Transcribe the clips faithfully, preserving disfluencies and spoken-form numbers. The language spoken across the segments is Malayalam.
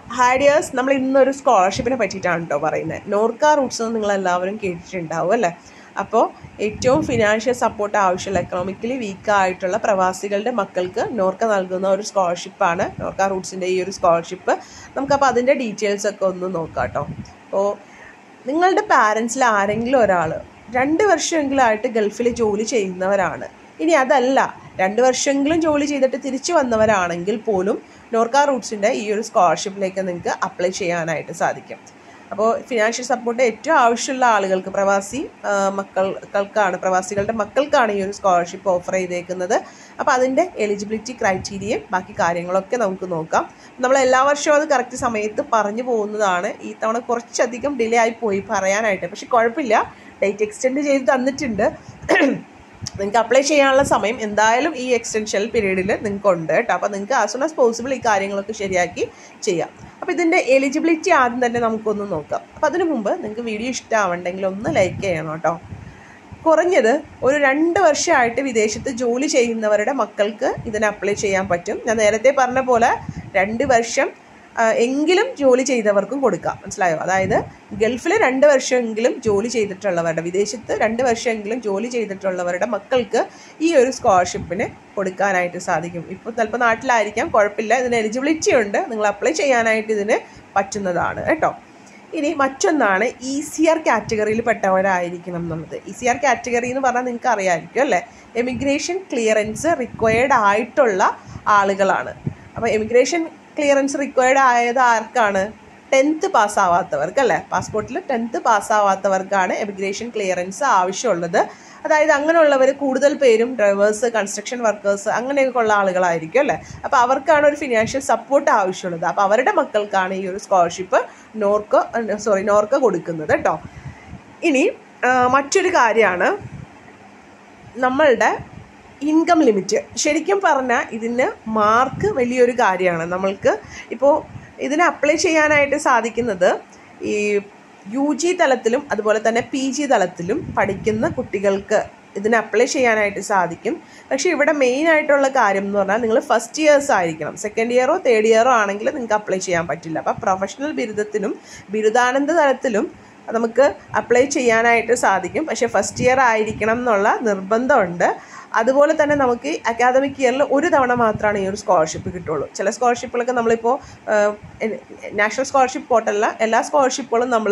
Hi dears, നമ്മൾ ഇന്നൊരു സ്കോളർഷിപ്പിനെ പറ്റിയിട്ടാണ് കേട്ടോ പറയുന്നത്. നോർക്ക റൂട്ട്സ് എന്ന് നിങ്ങളെല്ലാവരും കേട്ടിട്ടുണ്ടാവും അല്ലേ? അപ്പോൾ ഏറ്റവും ഫിനാൻഷ്യൽ സപ്പോർട്ട് ആവശ്യമുള്ള എക്കണോമിക്കലി വീക്കായിട്ടുള്ള പ്രവാസികളുടെ മക്കൾക്ക് നോർക്ക നൽകുന്ന ഒരു സ്കോളർഷിപ്പാണ് നോർക്ക റൂട്ട്സിൻ്റെ ഈ ഒരു സ്കോളർഷിപ്പ്. നമുക്കപ്പോൾ അതിൻ്റെ ഡീറ്റെയിൽസൊക്കെ ഒന്ന് നോക്കാം കേട്ടോ. അപ്പോൾ നിങ്ങളുടെ പാരൻസിൽ ആരെങ്കിലും ഒരാൾ രണ്ട് വർഷമെങ്കിലായിട്ട് ഗൾഫിൽ ജോലി ചെയ്യുന്നവരാണ്. ഇനി അതല്ല, രണ്ട് വർഷമെങ്കിലും ജോലി ചെയ്തിട്ട് തിരിച്ചു വന്നവരാണെങ്കിൽ പോലും നോർക്ക റൂട്ട്സിൻ്റെ ഈ ഒരു സ്കോളർഷിപ്പിലേക്ക് നിങ്ങൾക്ക് അപ്ലൈ ചെയ്യാനായിട്ട് സാധിക്കും. അപ്പോൾ ഫിനാൻഷ്യൽ സപ്പോർട്ട് ഏറ്റവും ആവശ്യമുള്ള ആളുകൾക്ക്, പ്രവാസി മക്കൾക്കാണ് പ്രവാസികളുടെ മക്കൾക്കാണ് ഈ ഒരു സ്കോളർഷിപ്പ് ഓഫർ ചെയ്തേക്കുന്നത്. അപ്പോൾ അതിൻ്റെ എലിജിബിലിറ്റി ക്രൈറ്റീരിയയും ബാക്കി കാര്യങ്ങളൊക്കെ നമുക്ക് നോക്കാം. നമ്മൾ എല്ലാ വർഷവും അത് കറക്റ്റ് സമയത്ത് പറഞ്ഞു പോകുന്നതാണ്. ഈ തവണ കുറച്ചധികം ഡിലേ ആയി പോയി പറയാനായിട്ട്, പക്ഷെ കുഴപ്പമില്ല, ഡേറ്റ് എക്സ്റ്റെൻഡ് ചെയ്ത് തന്നിട്ടുണ്ട്. നിങ്ങൾക്ക് അപ്ലൈ ചെയ്യാനുള്ള സമയം എന്തായാലും ഈ എക്സ്റ്റൻഷൻ പീരീഡിൽ നിങ്ങൾക്ക് ഉണ്ട് കേട്ടോ. അപ്പോൾ നിങ്ങൾക്ക് ആസ് സൂൺ ആസ് പോസിബിൾ ഈ കാര്യങ്ങളൊക്കെ ശരിയാക്കി ചെയ്യാം. അപ്പോൾ ഇതിൻ്റെ എലിജിബിലിറ്റി ആദ്യം തന്നെ നമുക്കൊന്ന് നോക്കാം. അപ്പോൾ അതിനു മുമ്പ് നിങ്ങൾക്ക് വീഡിയോ ഇഷ്ടമാവണ്ടെങ്കിൽ ഒന്ന് ലൈക്ക് ചെയ്യണം കേട്ടോ. കുറഞ്ഞത് ഒരു രണ്ട് വർഷമായിട്ട് വിദേശത്ത് ജോലി ചെയ്യുന്നവരുടെ മക്കൾക്ക് ഇതിന് അപ്ലൈ ചെയ്യാൻ പറ്റും. ഞാൻ നേരത്തെ പറഞ്ഞ പോലെ രണ്ട് വർഷം എങ്കിലും ജോലി ചെയ്തവർക്കും കൊടുക്കാം, മനസ്സിലായോ? അതായത് ഗൾഫിൽ രണ്ട് വർഷമെങ്കിലും ജോലി ചെയ്തിട്ടുള്ളവരുടെ, വിദേശത്ത് രണ്ട് വർഷമെങ്കിലും ജോലി ചെയ്തിട്ടുള്ളവരുടെ മക്കൾക്ക് ഈ ഒരു സ്കോളർഷിപ്പിന് കൊടുക്കാനായിട്ട് സാധിക്കും. ഇപ്പോൾ ചിലപ്പോൾ നാട്ടിലായിരിക്കാം, കുഴപ്പമില്ല, ഇതിന് എലിജിബിലിറ്റി ഉണ്ട്, നിങ്ങൾ അപ്ലൈ ചെയ്യാനായിട്ട് ഇതിന് പറ്റുന്നതാണ് കേട്ടോ. ഇനി മറ്റൊന്നാണ് ഇ സി ആർ കാറ്റഗറിയിൽ പെട്ടവരായിരിക്കണം എന്നുള്ളത്. ഇ സി ആർ കാറ്റഗറി എന്ന് പറഞ്ഞാൽ നിങ്ങൾക്ക് അറിയാമായിരിക്കും അല്ലേ? എമിഗ്രേഷൻ ക്ലിയറൻസ് റിക്വയർഡ് ആയിട്ടുള്ള ആളുകളാണ്. അപ്പോൾ എമിഗ്രേഷൻ ക്ലിയറൻസ് റിക്വയർഡ് ആയത് ആർക്കാണ്? ടെൻത്ത് പാസ്സാവാത്തവർക്ക് അല്ലേ? പാസ്പോർട്ടിൽ ടെൻത്ത് പാസ്സാവാത്തവർക്കാണ് എമിഗ്രേഷൻ ക്ലിയറൻസ് ആവശ്യമുള്ളത്. അതായത് അങ്ങനെയുള്ളവർ കൂടുതൽ പേരും ഡ്രൈവേഴ്സ്, കൺസ്ട്രക്ഷൻ വർക്കേഴ്സ് അങ്ങനെയൊക്കെ ഉള്ള ആളുകളായിരിക്കും അല്ലേ? അപ്പോൾ അവർക്കാണ് ഒരു ഫിനാൻഷ്യൽ സപ്പോർട്ട് ആവശ്യമുള്ളത്. അപ്പോൾ അവരുടെ മക്കൾക്കാണ് ഈ ഒരു സ്കോളർഷിപ്പ് നോർക്ക സോറി നോർക്ക കൊടുക്കുന്നത് കേട്ടോ. ഇനി മറ്റൊരു കാര്യമാണ് നമ്മളുടെ ഇൻകം ലിമിറ്റ്. ശരിക്കും പറഞ്ഞാൽ ഇതിന് മാർക്ക് വലിയൊരു കാര്യമാണ്. നമ്മൾക്ക് ഇപ്പോൾ ഇതിന് അപ്ലൈ ചെയ്യാനായിട്ട് സാധിക്കുന്നത് ഈ യു ജി തലത്തിലും അതുപോലെ തന്നെ പി ജി തലത്തിലും പഠിക്കുന്ന കുട്ടികൾക്ക് ഇതിന് അപ്ലൈ ചെയ്യാനായിട്ട് സാധിക്കും. പക്ഷേ ഇവിടെ മെയിൻ ആയിട്ടുള്ള കാര്യം എന്ന് പറഞ്ഞാൽ നിങ്ങൾ ഫസ്റ്റ് ഇയേഴ്സ് ആയിരിക്കണം. സെക്കൻഡ് ഇയറോ തേർഡ് ഇയറോ ആണെങ്കിൽ നിങ്ങൾക്ക് അപ്ലൈ ചെയ്യാൻ പറ്റില്ല. അപ്പോൾ പ്രൊഫഷണൽ ബിരുദത്തിനും ബിരുദാനന്ദ തലത്തിലും നമുക്ക് അപ്ലൈ ചെയ്യാനായിട്ട് സാധിക്കും. പക്ഷേ ഫസ്റ്റ് ഇയർ ആയിരിക്കണം എന്നുള്ള നിർബന്ധമുണ്ട്. അതുപോലെ തന്നെ നമുക്ക് അക്കാദമിക് ഇയറിൽ ഒരു തവണ മാത്രമാണ് ഈ ഒരു സ്കോളർഷിപ്പ് കിട്ടുള്ളൂ. ചില സ്കോളർഷിപ്പുകളൊക്കെ നമ്മളിപ്പോൾ നാഷണൽ സ്കോളർഷിപ്പ് പോർട്ടലിൽ എല്ലാ സ്കോളർഷിപ്പുകളും നമ്മൾ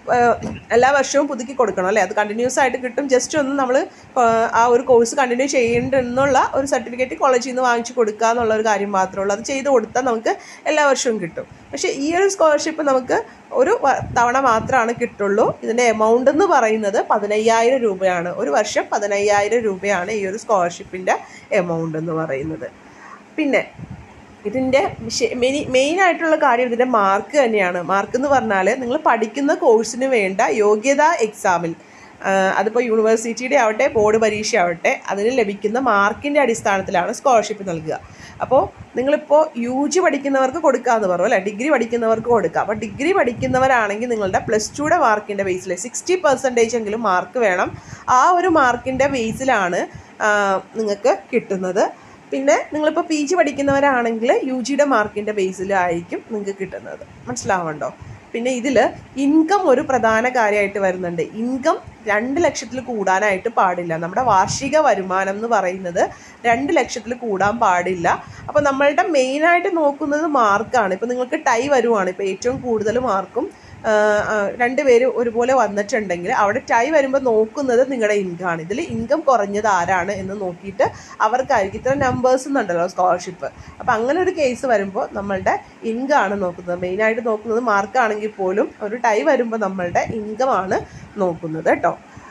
എല്ലാ വർഷവും പുതുക്കി കൊടുക്കണം അല്ലേ? അത് കണ്ടിന്യൂസ് ആയിട്ട് കിട്ടും. ജസ്റ്റ് ഒന്ന് നമ്മൾ ആ ഒരു കോഴ്സ് കണ്ടിന്യൂ ചെയ്യേണ്ടെന്നുള്ള ഒരു സർട്ടിഫിക്കറ്റ് കോളേജിൽ നിന്ന് വാങ്ങിച്ചു കൊടുക്കുക എന്നുള്ള ഒരു കാര്യം മാത്രമേ ഉള്ളൂ. അത് ചെയ്ത് കൊടുത്താൽ നമുക്ക് എല്ലാ വർഷവും കിട്ടും. പക്ഷേ ഈ ഒരു സ്കോളർഷിപ്പ് നമുക്ക് ഒരു തവണ മാത്രമാണ് കിട്ടുള്ളൂ. ഇതിൻ്റെ എമൗണ്ട് എന്ന് പറയുന്നത് പതിനയ്യായിരം രൂപയാണ്. ഒരു വർഷം പതിനയ്യായിരം രൂപയാണ് ഈ ഒരു സ്കോളർഷിപ്പിൻ്റെ എമൗണ്ട് എന്ന് പറയുന്നത്. പിന്നെ ഇതിൻ്റെ മെയിൻ മെയിൻ ആയിട്ടുള്ള കാര്യം ഇതിൻ്റെ മാർക്ക് തന്നെയാണ്. മാർക്ക് എന്ന് പറഞ്ഞാൽ നിങ്ങൾ പഠിക്കുന്ന കോഴ്സിന് വേണ്ട യോഗ്യതാ എക്സാമിൽ, അതിപ്പോൾ യൂണിവേഴ്സിറ്റിയുടെ ആവട്ടെ ബോർഡ് പരീക്ഷ ആവട്ടെ, അതിന് ലഭിക്കുന്ന മാർക്കിൻ്റെ അടിസ്ഥാനത്തിലാണ് സ്കോളർഷിപ്പ് നൽകുക. അപ്പോൾ നിങ്ങളിപ്പോൾ യു ജി പഠിക്കുന്നവർക്ക് കൊടുക്കാമെന്ന് പറഞ്ഞു അല്ലേ? ഡിഗ്രി പഠിക്കുന്നവർക്ക് കൊടുക്കുക. അപ്പോൾ ഡിഗ്രി പഠിക്കുന്നവരാണെങ്കിൽ നിങ്ങളുടെ പ്ലസ് ടുയുടെ മാർക്കിൻ്റെ ബേസിൽ സിക്സ്റ്റി പെർസെൻറ്റേജ് എങ്കിലും മാർക്ക് വേണം. ആ ഒരു മാർക്കിൻ്റെ ബേസിലാണ് നിങ്ങൾക്ക് കിട്ടുന്നത്. പിന്നെ നിങ്ങളിപ്പോൾ പി ജി പഠിക്കുന്നവരാണെങ്കിൽ യു ജിയുടെ മാർക്കിൻ്റെ ബേസിലായിരിക്കും നിങ്ങൾക്ക് കിട്ടുന്നത്. മനസ്സിലാവുന്നുണ്ടോ? പിന്നെ ഇതിൽ ഇൻകം ഒരു പ്രധാന കാര്യമായിട്ട് വരുന്നുണ്ട്. ഇൻകം രണ്ട് ലക്ഷത്തിൽ കൂടാനായിട്ട് പാടില്ല. നമ്മുടെ വാർഷിക വരുമാനം എന്ന് പറയുന്നത് രണ്ട് ലക്ഷത്തിൽ കൂടാൻ പാടില്ല. അപ്പോൾ നമ്മളുടെ മെയിനായിട്ട് നോക്കുന്നത് മാർക്കാണ്. ഇപ്പോൾ നിങ്ങൾക്ക് ടൈ വരുവാണ്, ഇപ്പോൾ ഏറ്റവും കൂടുതൽ മാർക്കും രണ്ട് പേര് ഒരുപോലെ വന്നിട്ടുണ്ടെങ്കിൽ അവിടെ ടൈ വരുമ്പോൾ നോക്കുന്നത് നിങ്ങളുടെ ഇൻകമാണ്. ഇതിൽ ഇൻകം കുറഞ്ഞത് ആരാണ് എന്ന് നോക്കിയിട്ട് അവർക്കായിരിക്കും ഇത്ര നമ്പേഴ്സ് എന്നുണ്ടല്ലോ സ്കോളർഷിപ്പ്. അപ്പോൾ അങ്ങനെ ഒരു കേസ് വരുമ്പോൾ നമ്മളുടെ ഇൻകം ആണ് നോക്കുന്നത്. മെയിനായിട്ട് നോക്കുന്നത് മാർക്കാണെങ്കിൽ പോലും ഒരു ടൈ വരുമ്പോൾ നമ്മളുടെ ഇൻകമാണ് നോക്കുന്നത് കേട്ടോ.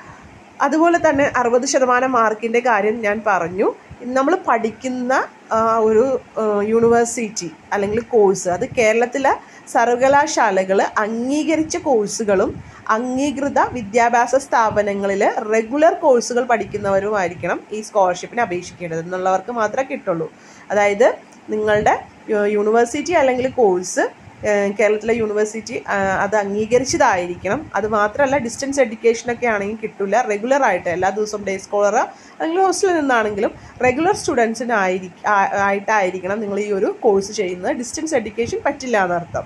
അതുപോലെ തന്നെ അറുപത് ശതമാനം മാർക്കിൻ്റെ കാര്യം ഞാൻ പറഞ്ഞു. നമ്മൾ പഠിക്കുന്ന ഒരു യൂണിവേഴ്സിറ്റി അല്ലെങ്കിൽ കോഴ്സ്, അത് കേരളത്തിലെ സർവകലാശാലകൾ അംഗീകരിച്ച കോഴ്സുകളും അംഗീകൃത വിദ്യാഭ്യാസ സ്ഥാപനങ്ങളിൽ റെഗുലർ കോഴ്സുകൾ പഠിക്കുന്നവരുമായിരിക്കണം ഈ സ്കോളർഷിപ്പിന് അപേക്ഷിക്കേണ്ടത്. എന്നുള്ളവർക്ക് മാത്രമേ കിട്ടുള്ളൂ. അതായത് നിങ്ങളുടെ യൂണിവേഴ്സിറ്റി അല്ലെങ്കിൽ കോഴ്സ് കേരളത്തിലെ യൂണിവേഴ്സിറ്റി അത് അംഗീകരിച്ചതായിരിക്കണം. അത് മാത്രമല്ല ഡിസ്റ്റൻസ് എഡ്യൂക്കേഷനൊക്കെ ആണെങ്കിൽ കിട്ടില്ല. റെഗുലറായിട്ട് എല്ലാ ദിവസവും ഡേ സ്കോളർ അല്ലെങ്കിൽ ഹോസ്റ്റലിൽ നിന്നാണെങ്കിലും റെഗുലർ സ്റ്റുഡൻസിനായിരിക്കും ആയിട്ടായിരിക്കണം നിങ്ങൾ ഈ ഒരു കോഴ്സ് ചെയ്യുന്നത്. ഡിസ്റ്റൻസ് എഡ്യൂക്കേഷൻ പറ്റില്ല എന്നർത്ഥം.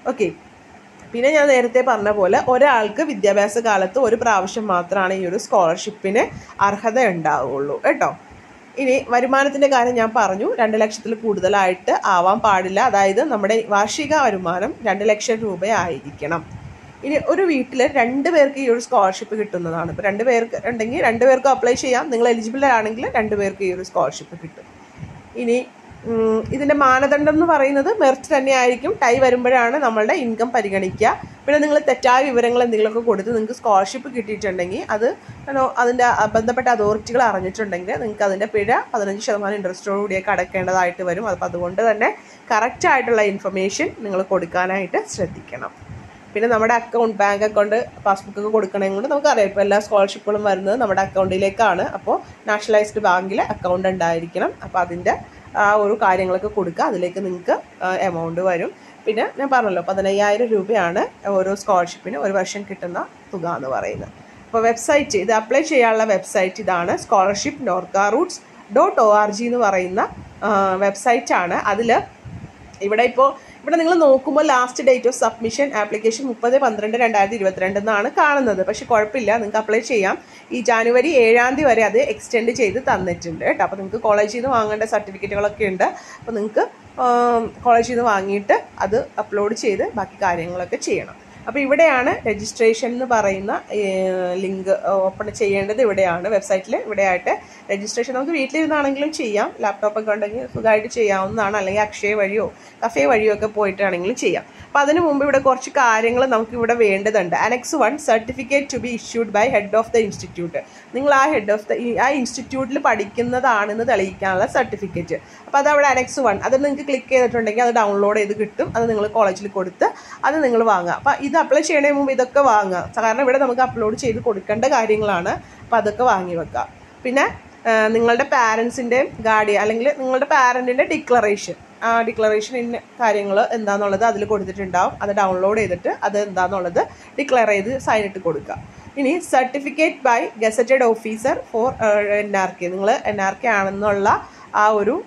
ഓക്കെ. പിന്നെ ഞാൻ നേരത്തെ പറഞ്ഞ പോലെ ഒരാൾക്ക് വിദ്യാഭ്യാസ കാലത്ത് ഒരു പ്രാവശ്യം മാത്രമാണ് ഈ ഒരു സ്കോളർഷിപ്പിന് അർഹത ഉണ്ടാവുകയുള്ളൂ കേട്ടോ. ഇനി വരുമാനത്തിൻ്റെ കാര്യം ഞാൻ പറഞ്ഞു, രണ്ട് ലക്ഷത്തിൽ കൂടുതലായിട്ട് ആവാൻ പാടില്ല. അതായത് നമ്മുടെ വാർഷിക വരുമാനം രണ്ട് ലക്ഷം രൂപയായിരിക്കണം. ഇനി ഒരു വീട്ടിൽ രണ്ട് പേർക്ക് ഈ ഒരു സ്കോളർഷിപ്പ് കിട്ടുന്നതാണ്. ഇപ്പോൾ രണ്ട് പേർക്ക് ഉണ്ടെങ്കിൽ രണ്ട് പേർക്കും അപ്ലൈ ചെയ്യാം. നിങ്ങൾ എലിജിബിൾ ആണെങ്കിൽ രണ്ട് പേർക്ക് ഈ ഒരു സ്കോളർഷിപ്പ് കിട്ടും. ഇനി ഇതിൻ്റെ മാനദണ്ഡം എന്ന് പറയുന്നത് മെറിറ്റ് തന്നെയായിരിക്കും. ടൈ വരുമ്പോഴാണ് നമ്മളുടെ ഇൻകം പരിഗണിക്കുക. പിന്നെ നിങ്ങൾ തെറ്റായ വിവരങ്ങൾ എന്തെങ്കിലുമൊക്കെ കൊടുത്ത് നിങ്ങൾക്ക് സ്കോളർഷിപ്പ് കിട്ടിയിട്ടുണ്ടെങ്കിൽ അത് അതിൻ്റെ ബന്ധപ്പെട്ട അതോറിറ്റികൾ അറിഞ്ഞിട്ടുണ്ടെങ്കിൽ നിങ്ങൾക്ക് അതിൻ്റെ പിഴ പതിനഞ്ച് ശതമാനം ഇൻട്രസ്റ്റോടുകൂടിയൊക്കെ അടക്കേണ്ടതായിട്ട് വരും. അപ്പോൾ അതുകൊണ്ട് തന്നെ കറക്റ്റായിട്ടുള്ള ഇൻഫർമേഷൻ നിങ്ങൾ കൊടുക്കാനായിട്ട് ശ്രദ്ധിക്കണം. പിന്നെ നമ്മുടെ അക്കൗണ്ട്, ബാങ്ക് അക്കൗണ്ട്, പാസ്ബുക്കൊക്കെ കൊടുക്കണമെങ്കിൽ കൊണ്ട് നമുക്കറിയാം ഇപ്പോൾ എല്ലാ സ്കോളർഷിപ്പുകളും വരുന്നത് നമ്മുടെ അക്കൗണ്ടിലേക്കാണ്. അപ്പോൾ നാഷണലൈസ്ഡ് ബാങ്കിൽ അക്കൗണ്ട് ഉണ്ടായിരിക്കണം. അപ്പോൾ അതിൻ്റെ ആ ഒരു കാര്യങ്ങളൊക്കെ കൊടുക്കുക, അതിലേക്ക് നിങ്ങൾക്ക് എമൗണ്ട് വരും. പിന്നെ ഞാൻ പറഞ്ഞല്ലോ പതിനയ്യായിരം രൂപയാണ് ഓരോ സ്കോളർഷിപ്പിന് ഒരു വർഷം കിട്ടുന്ന തുക എന്ന് പറയുന്നത്. അപ്പോൾ വെബ്സൈറ്റ്, ഇത് അപ്ലൈ ചെയ്യാനുള്ള വെബ്സൈറ്റ് ഇതാണ്, scholarship Norka Roots dot O R G എന്ന് പറയുന്ന വെബ്സൈറ്റാണ്. അതിൽ ഇവിടെ ഇപ്പോൾ ഇവിടെ നിങ്ങൾ നോക്കുമ്പോൾ last date of submission application മുപ്പത് പന്ത്രണ്ട് രണ്ടായിരത്തി ഇരുപത്തിരണ്ട് എന്നാണ് കാണുന്നത്. പക്ഷെ കുഴപ്പമില്ല, നിങ്ങൾക്ക് അപ്ലൈ ചെയ്യാം. ഈ ജാനുവരി ഏഴാം തീയതി വരെ അത് എക്സ്റ്റെൻഡ് ചെയ്ത് തന്നിട്ടുണ്ട് കേട്ടോ. അപ്പോൾ നിങ്ങൾക്ക് കോളേജിൽ നിന്ന് വാങ്ങേണ്ട സർട്ടിഫിക്കറ്റുകളൊക്കെ ഉണ്ട്. അപ്പോൾ നിങ്ങൾക്ക് കോളേജിൽ നിന്ന് വാങ്ങിയിട്ട് അത് അപ്ലോഡ് ചെയ്ത് ബാക്കി കാര്യങ്ങളൊക്കെ ചെയ്യണം. അപ്പോൾ ഇവിടെയാണ് രജിസ്ട്രേഷൻ എന്ന് പറയുന്ന ലിങ്ക് ഓപ്പൺ ചെയ്യേണ്ടത്. ഇവിടെയാണ് വെബ്സൈറ്റിൽ ഇവിടെയായിട്ട് രജിസ്ട്രേഷൻ നമുക്ക് വീട്ടിലിരുന്നാണെങ്കിലും ചെയ്യാം. ലാപ്ടോപ്പൊക്കെ ഉണ്ടെങ്കിൽ സുഖമായിട്ട് ചെയ്യാവുന്നതാണ്. അല്ലെങ്കിൽ അക്ഷയ വഴിയോ കഫേ വഴിയോ ഒക്കെ പോയിട്ടാണെങ്കിലും ചെയ്യാം. അപ്പോൾ അതിന് മുമ്പ് ഇവിടെ കുറച്ച് കാര്യങ്ങൾ നമുക്ക് ഇവിടെ വേണ്ടതുണ്ട്. Annex one, certificate to be issued by head of the institute. നിങ്ങൾ ആ ഹെഡ് ഓഫ് ദ ആ ഇൻസ്റ്റിറ്റ്യൂട്ടിൽ പഠിക്കുന്നതാണെന്ന് തെളിയിക്കാനുള്ള സർട്ടിഫിക്കറ്റ്. അപ്പോൾ അത് അവിടെ അനക്സ് വൺ, അത് നിങ്ങൾക്ക് ക്ലിക്ക് ചെയ്തിട്ടുണ്ടെങ്കിൽ അത് ഡൗൺലോഡ് ചെയ്ത് കിട്ടും. അത് നിങ്ങൾ കോളേജിൽ കൊടുത്ത് അത് നിങ്ങൾ വാങ്ങുക. അപ്പോൾ ഇത് അപ്ലൈ ചെയ്യണതിന് മുമ്പ് ഇതൊക്കെ വാങ്ങുക. കാരണം ഇവിടെ നമുക്ക് അപ്ലോഡ് ചെയ്ത് കൊടുക്കേണ്ട കാര്യങ്ങളാണ്. അപ്പോൾ അതൊക്കെ വാങ്ങി വെക്കുക. പിന്നെ നിങ്ങളുടെ പാരൻസിൻ്റെ ഗാർഡിയൻ അല്ലെങ്കിൽ നിങ്ങളുടെ പാരൻറ്റിൻ്റെ ഡിക്ലറേഷൻ, ആ ഡിക്ലറേഷനിൻ്റെ കാര്യങ്ങൾ എന്താണെന്നുള്ളത് അതിൽ കൊടുത്തിട്ടുണ്ടാവും. അത് ഡൗൺലോഡ് ചെയ്തിട്ട് അത് എന്താണെന്നുള്ളത് ഡിക്ലെയർ ചെയ്ത് സൈൻ ഇട്ട് കൊടുക്കുക. ഇനി certificate by gazetted officer for N R K, നിങ്ങൾ എൻ ആർ കെ ആണെന്നുള്ള ആ ഒരു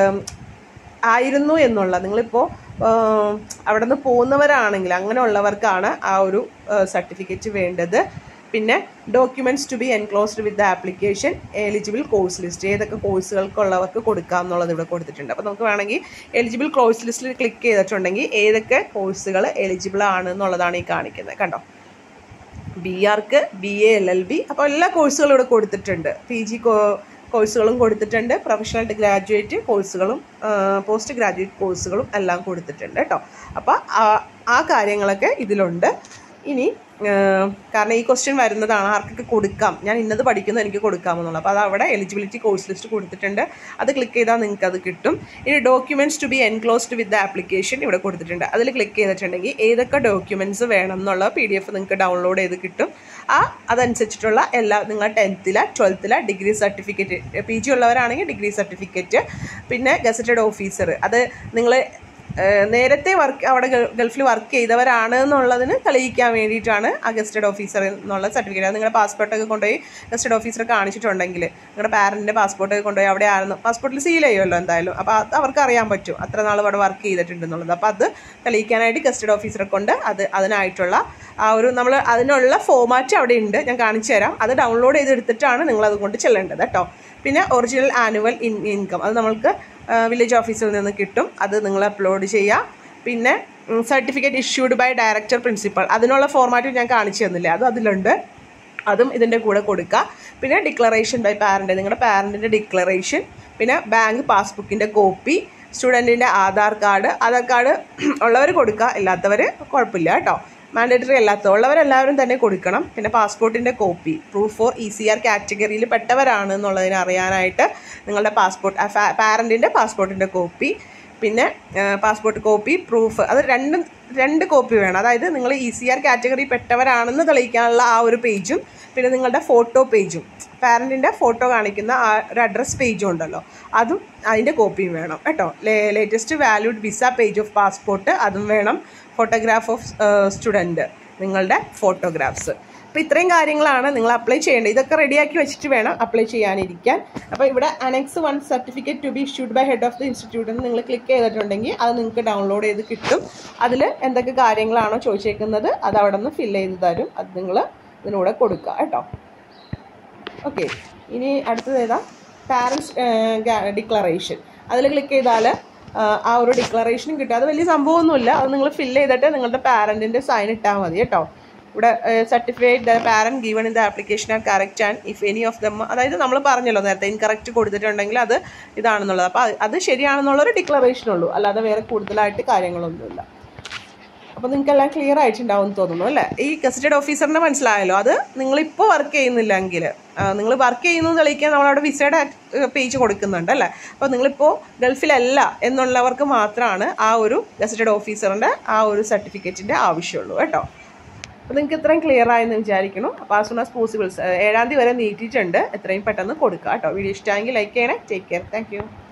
ആയിരുന്നു എന്നുള്ള, നിങ്ങളിപ്പോൾ അവിടെ നിന്ന് പോകുന്നവരാണെങ്കിൽ അങ്ങനെയുള്ളവർക്കാണ് ആ ഒരു സർട്ടിഫിക്കറ്റ് വേണ്ടത്. പിന്നെ documents to be enclosed with the application, eligible course list, ഏതൊക്കെ കോഴ്സുകൾക്കുള്ളവർക്ക് കൊടുക്കാം എന്നുള്ളത് ഇവിടെ കൊടുത്തിട്ടുണ്ട്. അപ്പോൾ നമുക്ക് വേണമെങ്കിൽ എലിജിബിൾ കോഴ്സ് ലിസ്റ്റിൽ ക്ലിക്ക് ചെയ്തിട്ടുണ്ടെങ്കിൽ ഏതൊക്കെ കോഴ്സുകൾ എലിജിബിൾ ആണ് എന്നുള്ളതാണ് ഈ കാണിക്കുന്നത്. കണ്ടോ, B arch, B A, L L B, അപ്പോൾ എല്ലാ കോഴ്സുകളും ഇവിടെ കൊടുത്തിട്ടുണ്ട്. പി ജി കോഴ്സുകളും കൊടുത്തിട്ടുണ്ട്. പ്രൊഫഷണൽ ഗ്രാജുവേറ്റ് കോഴ്സുകളും പോസ്റ്റ് ഗ്രാജുവേറ്റ് കോഴ്സുകളും എല്ലാം കൊടുത്തിട്ടുണ്ട് കേട്ടോ. അപ്പോൾ ആ കാര്യങ്ങളൊക്കെ ഇതിലുണ്ട്. ഇനി കാരണം ഈ ക്വസ്റ്റ്യൻ വരുന്നതാണ്, ആർക്കൊക്കെ കൊടുക്കാം, ഞാൻ ഇന്നത് പഠിക്കുന്നു എനിക്ക് കൊടുക്കാമെന്നുള്ളത്. അപ്പോൾ അത് അവിടെ എലിജിബിലിറ്റി കോഴ്സ് ലിസ്റ്റ് കൊടുത്തിട്ടുണ്ട്. അത് ക്ലിക്ക് ചെയ്താൽ നിങ്ങൾക്ക് അത് കിട്ടും. ഇനി documents to be enclosed with the application ഇവിടെ കൊടുത്തിട്ടുണ്ട്. അതിൽ ക്ലിക്ക് ചെയ്തിട്ടുണ്ടെങ്കിൽ ഏതൊക്കെ ഡോക്യുമെൻറ്റ്സ് വേണം എന്നുള്ള പി ഡി എഫ് നിങ്ങൾക്ക് ഡൗൺലോഡ് ചെയ്ത് കിട്ടും. ആ അതനുസരിച്ചിട്ടുള്ള എല്ലാ നിങ്ങൾ ടെൻത്തിലെ ട്വൽത്തിലെ ഡിഗ്രി സർട്ടിഫിക്കറ്റ്, പി ജി ഉള്ളവരാണെങ്കിൽ ഡിഗ്രി സർട്ടിഫിക്കറ്റ്, പിന്നെ ഗസറ്റഡ് ഓഫീസർ, അത് നിങ്ങൾ നേരത്തെ വർക്ക് അവിടെ ഗൾഫിൽ വർക്ക് ചെയ്തവരാണ് എന്നുള്ളതിന് തെളിയിക്കാൻ വേണ്ടിയിട്ടാണ് ആ ഗസ്റ്റഡ് ഓഫീസർ എന്നുള്ള സർട്ടിഫിക്കറ്റ്. അത് നിങ്ങളുടെ പാസ്പോർട്ടൊക്കെ കൊണ്ടുപോയി ഗസ്റ്റഡ് ഓഫീസറെ കാണിച്ചിട്ടുണ്ടെങ്കിൽ നിങ്ങളുടെ പാരൻറ്റിൻ്റെ പാസ്പോർട്ടൊക്കെ കൊണ്ടുപോയി അവിടെ ആയിരുന്നു, പാസ്പോർട്ടിൽ സീൽ ചെയ്യുമല്ലോ എന്തായാലും. അപ്പോൾ അത് അവർക്ക് അറിയാൻ പറ്റും അത്ര നാൾ അവിടെ വർക്ക് ചെയ്തിട്ടുണ്ടെന്നുള്ളത്. അപ്പോൾ അത് തെളിയിക്കാനായിട്ട് ഗസ്റ്റഡ് ഓഫീസറെ കൊണ്ട് അത് അതിനായിട്ടുള്ള ആ ഒരു നമ്മൾ അതിനുള്ള ഫോമാറ്റ് അവിടെ ഉണ്ട്, ഞാൻ കാണിച്ചു തരാം. അത് ഡൗൺലോഡ് ചെയ്തെടുത്തിട്ടാണ് നിങ്ങൾ അതുകൊണ്ട് ചെല്ലേണ്ടത് കേട്ടോ. പിന്നെ ഒറിജിനൽ ആനുവൽ ഇൻ ഇൻകം അത് നമ്മൾക്ക് വില്ലേജ് ഓഫീസിൽ നിന്ന് കിട്ടും, അത് നിങ്ങൾ അപ്ലോഡ് ചെയ്യുക. പിന്നെ certificate issued by director principal, അതിനുള്ള ഫോർമാറ്റ് ഞാൻ കാണിച്ചു തന്നില്ലേ, അതും അതിലുണ്ട്, അതും ഇതിൻ്റെ കൂടെ കൊടുക്കുക. പിന്നെ ഡിക്ലറേഷൻ ബൈ പാരൻ്റ്, നിങ്ങളുടെ പാരൻറ്റിൻ്റെ ഡിക്ലറേഷൻ, പിന്നെ ബാങ്ക് പാസ്ബുക്കിൻ്റെ കോപ്പി, സ്റ്റുഡൻറ്റിൻ്റെ ആധാർ കാർഡ്, ആധാർ കാർഡ് ഉള്ളവർ കൊടുക്കുക, ഇല്ലാത്തവർ കുഴപ്പമില്ല കേട്ടോ, മാൻഡേറ്ററി അല്ലാത്ത ഉള്ളവരെല്ലാവരും തന്നെ കൊടുക്കണം. പിന്നെ പാസ്പോർട്ടിൻ്റെ copy, proof for E C R കാറ്റഗറിയിൽ പെട്ടവരാണ് എന്നുള്ളതിനെ അറിയാനായിട്ട് നിങ്ങളുടെ പാസ്പോർട്ട് പാരൻറ്റിൻ്റെ പാസ്പോർട്ടിൻ്റെ കോപ്പി, പിന്നെ പാസ്പോർട്ട് കോപ്പി, പ്രൂഫ്, അത് രണ്ടും രണ്ട് കോപ്പി വേണം. അതായത് നിങ്ങൾ ഇ സി ആർ കാറ്റഗറി പെട്ടവരാണെന്ന് തെളിയിക്കാനുള്ള ആ ഒരു പേജും, പിന്നെ നിങ്ങളുടെ ഫോട്ടോ പേജും, പാരൻറ്റിൻ്റെ ഫോട്ടോ കാണിക്കുന്ന ആ ഒരു അഡ്രസ് പേജും ഉണ്ടല്ലോ, അതും അതിൻ്റെ കോപ്പിയും വേണം കേട്ടോ. Latest valued visa page of passport അതും വേണം. ഫോട്ടോഗ്രാഫ് ഓഫ് സ്റ്റുഡൻറ്റ്, നിങ്ങളുടെ ഫോട്ടോഗ്രാഫ്സ്. അപ്പോൾ ഇത്രയും കാര്യങ്ങളാണ് നിങ്ങൾ അപ്ലൈ ചെയ്യേണ്ടത്. ഇതൊക്കെ റെഡിയാക്കി വെച്ചിട്ട് വേണം അപ്ലൈ ചെയ്യാനിരിക്കാൻ. അപ്പോൾ ഇവിടെ annex one certificate to be issued by head of the institute എന്ന് നിങ്ങൾ ക്ലിക്ക് ചെയ്തിട്ടുണ്ടെങ്കിൽ അത് നിങ്ങൾക്ക് ഡൗൺലോഡ് ചെയ്ത് കിട്ടും. അതിൽ എന്തൊക്കെ കാര്യങ്ങളാണോ ചോദിച്ചേക്കുന്നത് അത് അവിടെ നിന്ന് ഫില്ല് ചെയ്ത് തരും. അത് നിങ്ങൾ ഇതിലൂടെ കൊടുക്കുക കേട്ടോ. ഓക്കെ, ഇനി അടുത്തത് ഏതാ? Parents declaration. അതിൽ ക്ലിക്ക് ചെയ്താൽ ആ ഒരു ഡിക്ലറേഷനും കിട്ടും. അത് വലിയ സംഭവമൊന്നുമില്ല. അത് നിങ്ങൾ ഫില്ല് ചെയ്തിട്ട് നിങ്ങളുടെ പാരൻറ്റിൻ്റെ സൈൻ ഇട്ടാൽ മതി കേട്ടോ. ഇവിടെ certified the parent given in the application are correct and if any of them, അതായത് നമ്മൾ പറഞ്ഞല്ലോ നേരത്തെ ഇൻകറക്റ്റ് കൊടുത്തിട്ടുണ്ടെങ്കിൽ അത് ഇതാണെന്നുള്ളത്. അപ്പോൾ അത് ശരിയാണെന്നുള്ളൊരു ഡിക്ലറേഷനുള്ളൂ, അല്ലാതെ വേറെ കൂടുതലായിട്ട് കാര്യങ്ങളൊന്നുമില്ല. അപ്പോൾ നിങ്ങൾക്കെല്ലാം ക്ലിയർ ആയിട്ടുണ്ടാവും എന്ന് തോന്നുന്നു അല്ലേ? ഈ ഗസറ്റഡ് ഓഫീസറിനെ മനസ്സിലായല്ലോ. അത് നിങ്ങളിപ്പോൾ വർക്ക് ചെയ്യുന്നില്ലെങ്കിൽ, നിങ്ങൾ വർക്ക് ചെയ്യുന്നു തെളിയിക്കാൻ നമ്മളവിടെ വിസയുടെ പേജ് കൊടുക്കുന്നുണ്ട് അല്ലേ? അപ്പോൾ നിങ്ങളിപ്പോൾ ഗൾഫിലല്ല എന്നുള്ളവർക്ക് മാത്രമാണ് ആ ഒരു ഗസറ്റഡ് ഓഫീസറിൻ്റെ ആ ഒരു സർട്ടിഫിക്കറ്റിൻ്റെ ആവശ്യമുള്ളൂ കേട്ടോ. അപ്പോൾ നിങ്ങൾക്ക് ഇത്രയും ക്ലിയർ ആയെന്ന് വിചാരിക്കണം. അപ്പോൾ ആസ് സൂൺ ആസ് പോസിബിൾ ഏഴാം തീയതി വരെ നീട്ടിയിട്ടുണ്ട്. എത്രയും പെട്ടെന്ന് കൊടുക്കുക കേട്ടോ. വീഡിയോ ഇഷ്ടമായെങ്കിൽ ലൈക്ക് ചെയ്യണേ. Take care. Thank U.